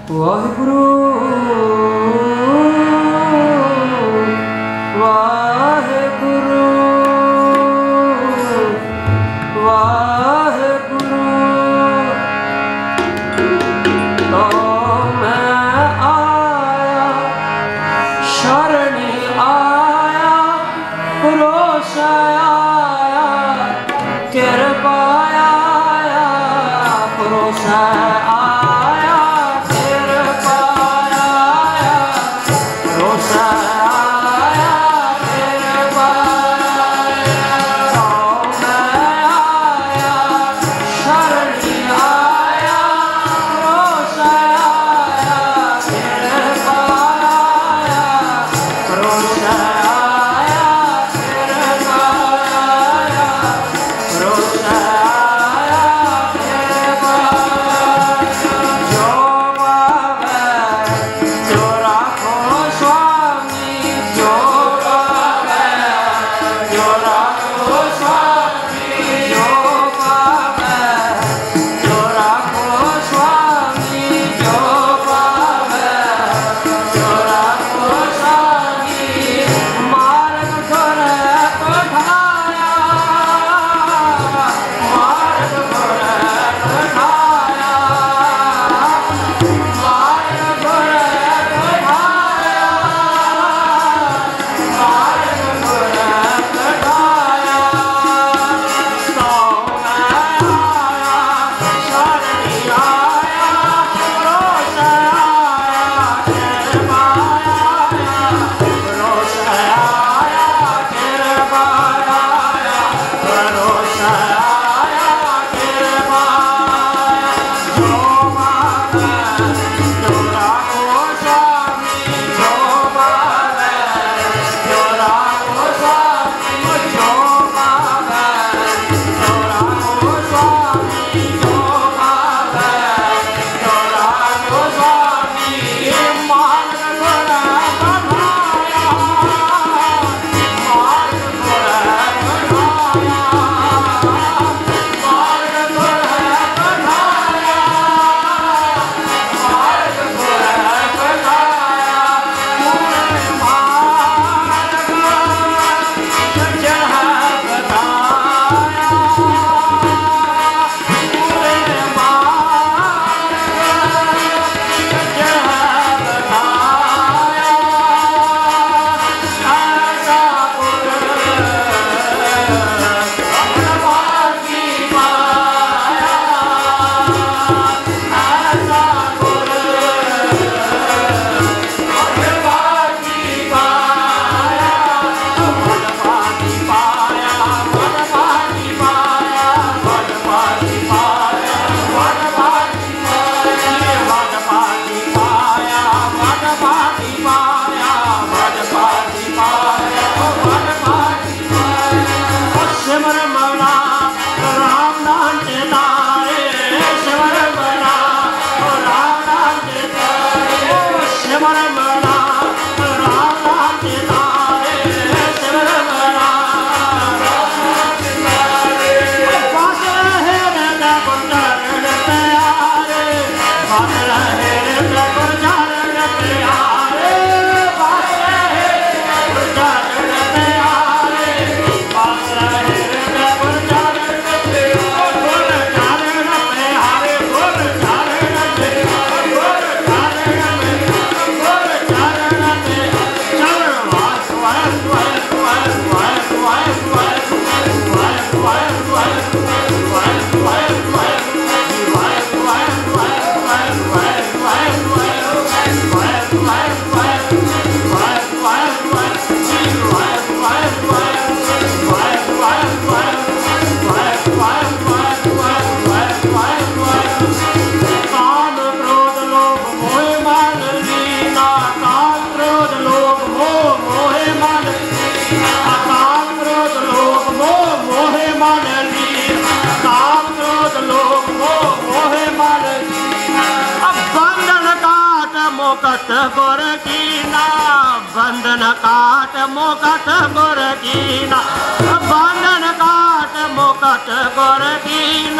वाहिगुरु वाहिगुरु वाहिगुरु। तो मैं आया शरणी आया रोष आया कृपा आया रोष गुर कीना बंधन काट मुकट गुर कीना बंधन काट मुकट गुर कीना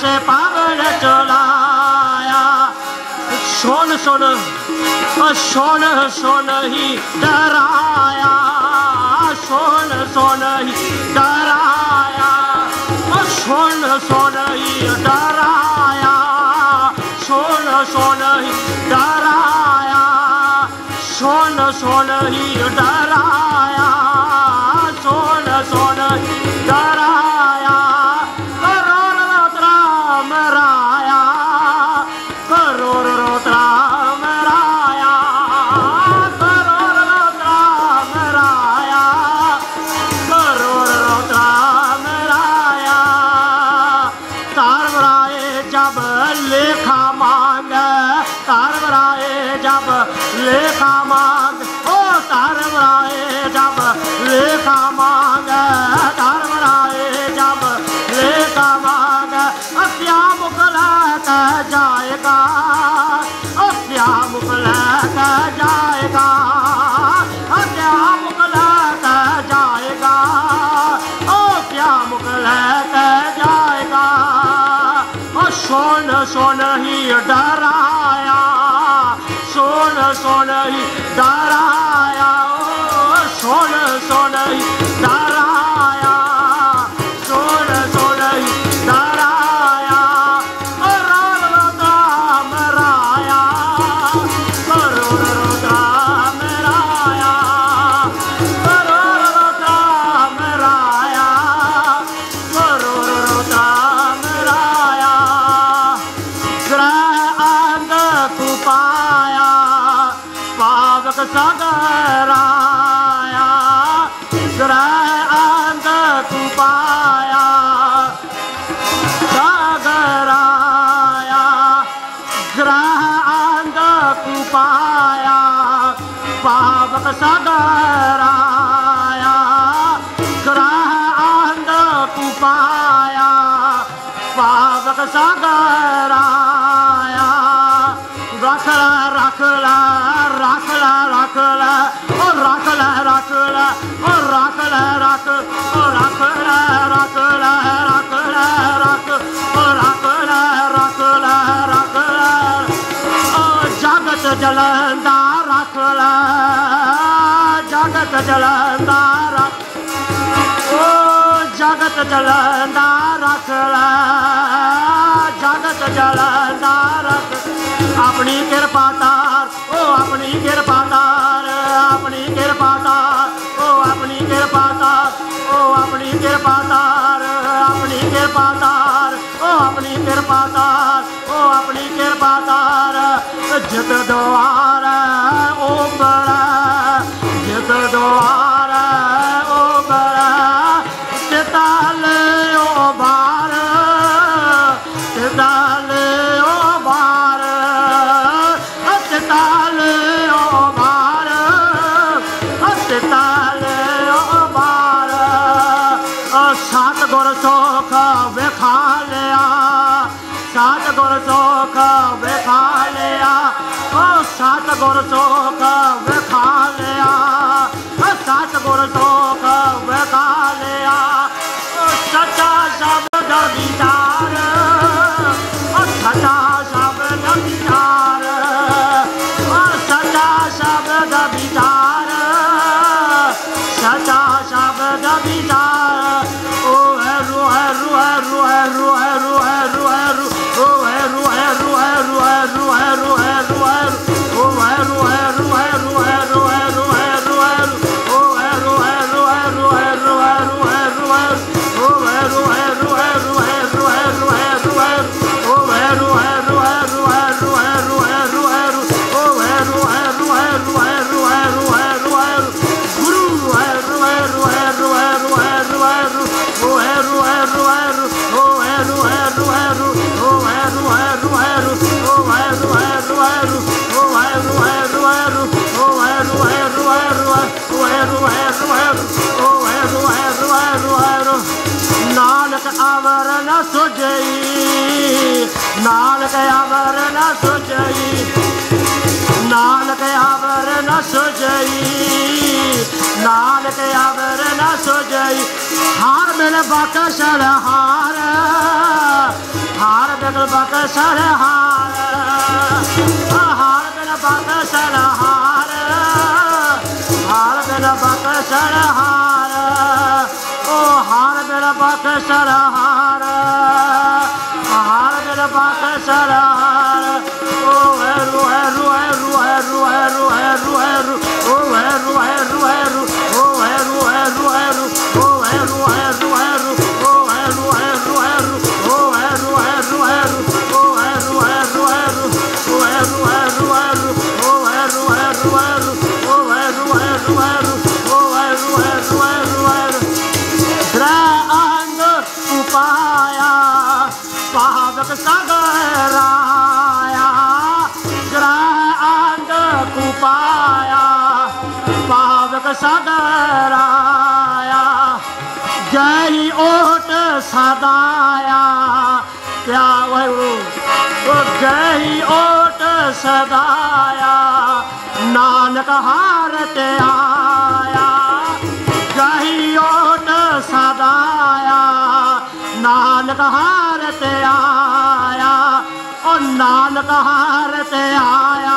से पावन चलाया। सुन सुन सुन सुन ही डराया, सुन सुन ही डराया, सुन सुन ही डराया, सुन सुन ही डराया, सुन सुन ही डराया, सुन सुन ही डराया। करोड़ राम राया, करोड़ राम राया, करोड़ राम राया, करोड़ राम राया। तारवराए जब लेखा मांगे, तारवराए जब लेखा मांग, ओ तारवराए जब लेखा मांगे, तारवराए जब लेखा मांगे। क्या मुख लेकर जाएगा, क्या मुख लेकर जाएगा, क्या मुख लेकर जाएगा, ओ क्या मुख लेकर जाएगा। सुन सुन ही डराया, सुन सुन ही डराया, सुन सुन ही डराया, सुन सुन ही डराया। करोड़ राम राया, करोड़ राम राया, करोड़ राम राया, करोड़ राम राया। ग्रह अंग कुपाया, पावक सगराया, ग्रह अंग कुपाया सगराया, ग्रह अंग कुपाया पावक सगराया, ग्रह अंग कुपाया पावक सगराया। रखला रखला रखला रखला ओ रखला रखला ओ रखला रख ओ रखला रखला रखला रख ओ रखला रखला रखला ओ जगत जलंदा रखला, जगत जलंदा रख, ओ जगत जलंदा रखला, जगत जलंदा रख। अपनी कृपा तार, ओ अपनी कृपा तार, अपनी कृपा तार, ओ अपनी कृपा तार, ओ अपनी कृपा तार, अपनी कृपा तार, ओ अपनी कृपा तार, ओ अपनी कृपा तार। जित द्वार ओ बड़ा, जित द्वार ओ बड़ा, तिताले ओ बार, तिताले ओ बार, तिताले ओ बार, तिताले ओ बार। सात गुर सुख विखा लिया, सात गुर सुख विखा लिया, ओ सात गुर सुख विखा लिया, सात गुर सुख विखा लिया। सच्चा शब्द विचार, सच्चा शब्द विचार, सच्चा शब्द विचार, सच्चा शब्द विचार। ओ है रू है रू है रू है रू है रू है रू है रू, ओ है रू है रू है रू है रू है रू है रू है, ओ है रू है रू है रू है रू है रू है रू है, ओ है रू है रू है रू है रू है रू है रू है, ओ है रू है रू है रू है रू है रू है रू है, ओ है रू है रू है रू है रू है रू है रू है, ओ है रू है रू है रू है रू है रू है रू है, गुरु है रू है रू है रू है रू है रू है रू, ओ है रू है रू है रू, ओ है रू है रू है रू, ओ है रू है रू है रू, ओ है रू है रू है रू, ओ है रू है रू है रू, ओ है रू है रू है रू, ओ है रू है रू है रू, ओ है रू है रू है रू है रू। नानक अमर न सुझई, नानक अमर न सुझई, नानक अमर न सुझई, नानक अमर न सुझई। हार मिल बकशल हार, हार बक्सर हार हार बिन बक्सर हार हार बिन बक्सर हार ओ हार बिन बक्सर हार हार बिन बक्सर हार ओ रू रू रू रू रू रू रू ओ रू रू रू ओ रू रू रू ओ रू रू रू ओ रू रू रू ओ रू रू रू ओ रू रू रू ओ रू रू रू ओ रू रू रू ओ रू रू रू ओ रू रू रू ग्रहंग उपाया पावक सगराया ग्रहंग उपाया पावक सगराया जय ओट सदाया क्या वो जय ओट सदाया नानक हारत आया जय ओट सदाया नानक हारत आया और नानक हारत आया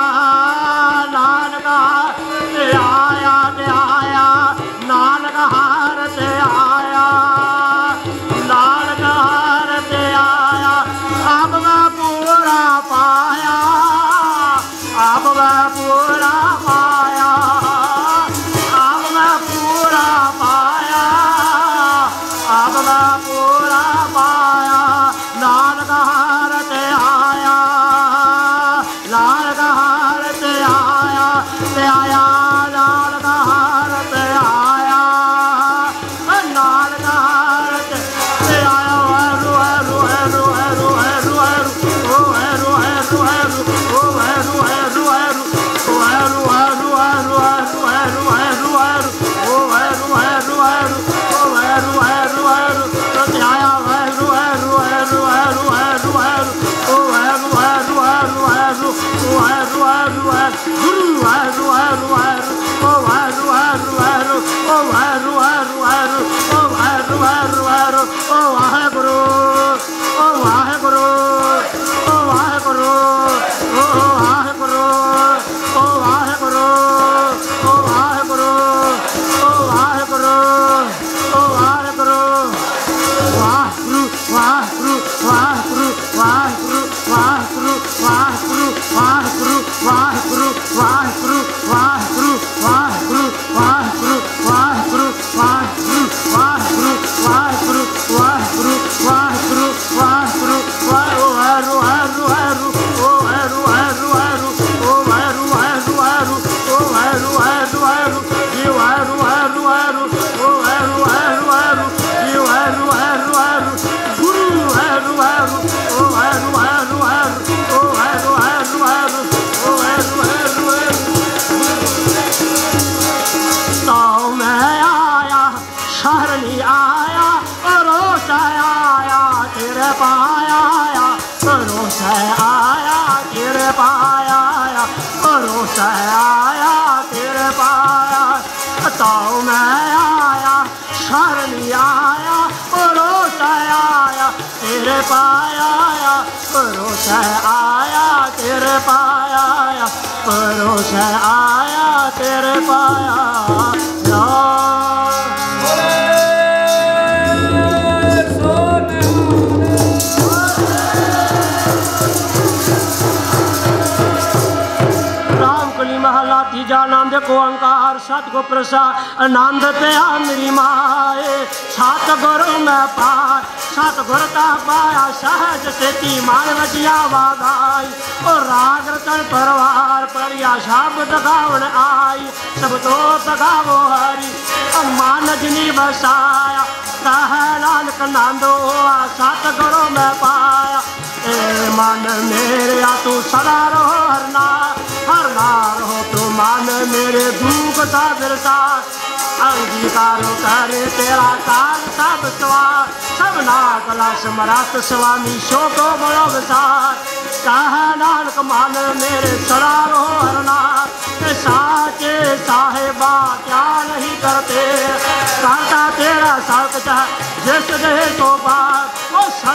नानक हारत आया आया नानक हारत आया नानक हारत आया अब मैं पूरा पाया अब मैं पूरा पाया अब मैं पूरा पाया अब मैं पूरा पाया नानक हारत आया नानक हारत आया आया नानक हारत आया नानक हारत आया रू रू रू रू रू ओ रू रू रू ओ रू रू रू आया तेरे पाया ताऊ मैं आया शरण आया परोस आया तेरे पाया परोस आया तेरे पाया परोस आया तेरे पाया तीजा नाम देखो अंकार सतगुर प्रसाद आनंद पिया मेरी माए सतगुरु मैं पाए सतगुर ता पाया सहज सेती मान वजिया वागाई और राग रतन परवार परिया शब्द गावन आई सब तो तगावो हरि मान जिनी बसाया कह नानक नंदो सतगुरु मैं पाया ए मन मेरे तू सदा रहो हर नार हो तो मान मेरे दुख सा बिरसा अंगीकार करे तेरा काल सब सवार सब नागला समरथ स्वामी शोको बड़ो विसार कह नानक मान मेरे सदा रहो हर नार साचे साहेबा क्या नहीं करते करता तेरा सब जिस दे तो बात